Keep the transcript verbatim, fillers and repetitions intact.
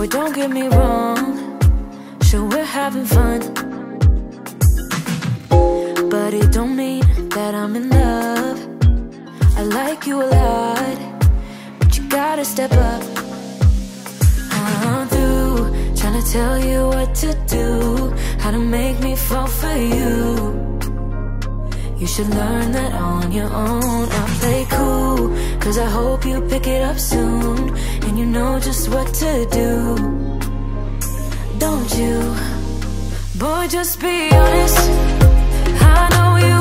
Boy, don't get me wrong, sure we're having fun, but it don't mean that I'm in love. I like you a lot, but you gotta step up. I'm through trying to tell you what to do, how to make me fall for you. You should learn that on your own. I play cool, cause I hope you pick it up soon, and you know just what to do, don't you? Boy, just be honest, I know you